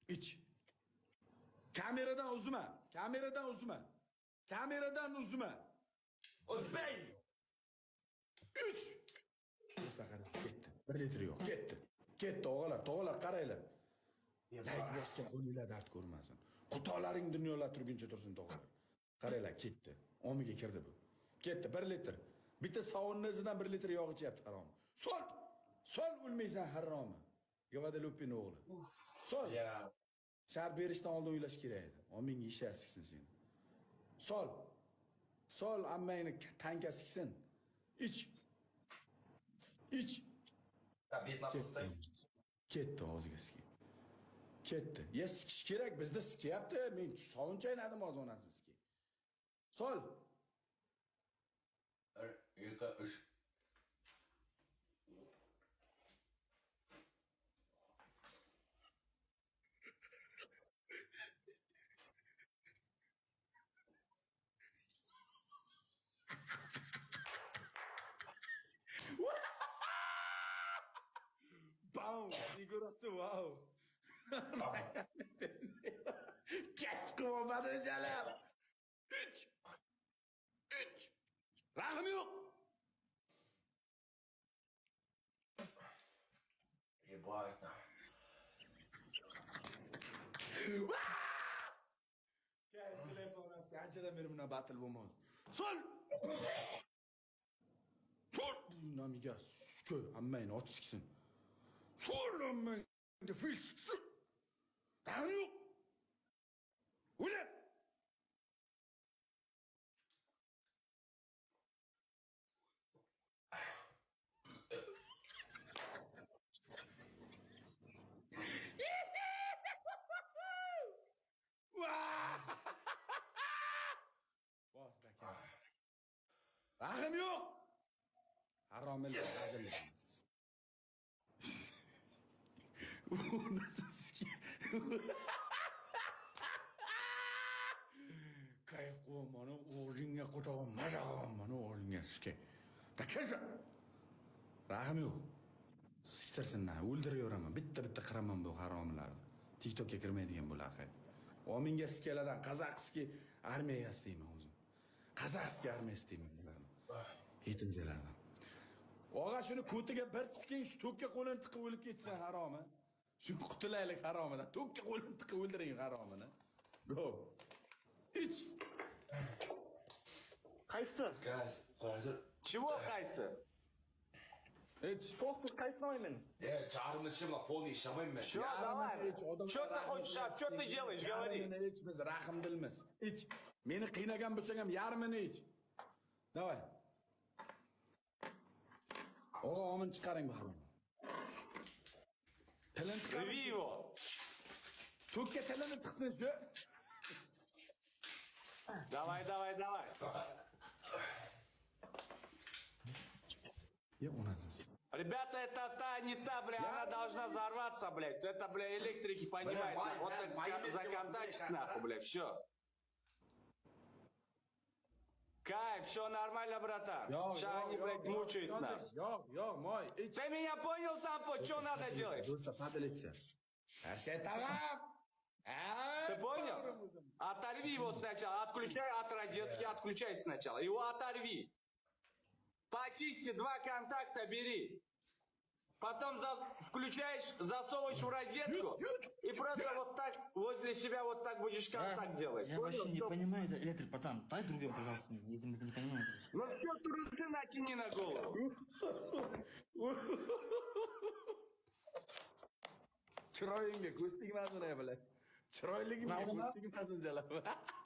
Ich. Kameradan uzma. Kameradan uzma. Kameradan uzma. Uzmang. 3. Saqara ketdi. 1 litr yo'q, ketdi. Ketdi o'g'alar, qaranglar. Layk bosgan qo'linglar dard ko'rmasin. Qutolaring dunyolar turguncha tursin tog'alar. Qaranglar, ketdi. Omiga kirdi bu. Ketdi 1 litr. Bitta sovunni izidan 1 litr yog' ichyapti harom. Sol! Sol o'lmaysan haromi. Gavadelupin o'g'li. Sol. Ya. Shart berishdan oldin o'ylash kerak edi. Oming ishar siksin seni. Sol. Sol ammangni tanka siksin. Ich. Ich. Betna postay. Ketdi og'ziga sikib. Ketdi. Ya sikish kerak, bizda sikyapti. Men sovun chaynadim hozir onasi sikib. Sol. 1, 2, 3. Bam! Figurası wow. Kes kovamadı canım. 3. 3. Rahım yok. Ебать. Gel telefonası. Kaçıda benim buna batıl bulmaz. Sol. Sol. Namiga köy. Ammayın ot siksin. Sol ammayın. De fil siksin. Rahım yok. Ulan. Boşta kes. Rahim yok. Harameli hazırlık. Nasıl ki? Kayıp kovmanı oğlunga kutağım, mazağım oğlunga sike. Da kesa. Rahim yok. Siktirsin lan, o'ldirayoraman. Bitta qiraman bu haromlarni. TikTokka kirmaydigan bo'laqay. Ominga skaladan Qozog'skiy armiyasi deyman o'zim. Qozog'skiy armiyasi deyman bularni. Yetimchalardan. Og'a shuni ko'tiga bir siking, shu to'kka qo'lini tiqib o'lib ketsa haromi? Shu qutulaylik haromidan. To'kka qo'lini tiqib o'ldiring haromini. Go. Ich. Qaysi? Gaz. Hozir. Чего qaysi? Фокус qaysi oymen? Чарымны shimla полный ishlamayman. Что, давай. Что ты хочешь? Что ты делаешь? Говори. Biz rahmdilmiz. Ich. Meni qiynagan bo'lsang ham yarmini ich. Давай. Omin chiqaring barom. Tilini chiqaring. Рви его. To'kka tilini tiqsin shu. Давай. Ya onasiz. Ребята, это та, не та, бля, она должна взорваться, блядь. Это, бля, электрики, понимаете? Вот это законтачить нахуй, бля, все. Кайф, все нормально, братан. Сейчас они, блядь, мучают нас. Yo'q, moy. Ты меня понял, Сампо, что надо делать? Do'stlar, padalitsa. Tamam. Ты понял? Оторви его сначала, отключай от розетки, отключай сначала. Его оторви. Почисти, 2 контакта бери. Потом включаешь, засовываешь в розетку и просто вот так возле себя вот так будешь контакт делать. Я вообще не понимаю, это электрик, братан. Дай другим, пожалуйста. Я это не понимаю. Ну все, трусы накини на голову. Chiroyingga ko'z tegmasin, bilan. Chiroyligimga ko'z tegmasin, jalab.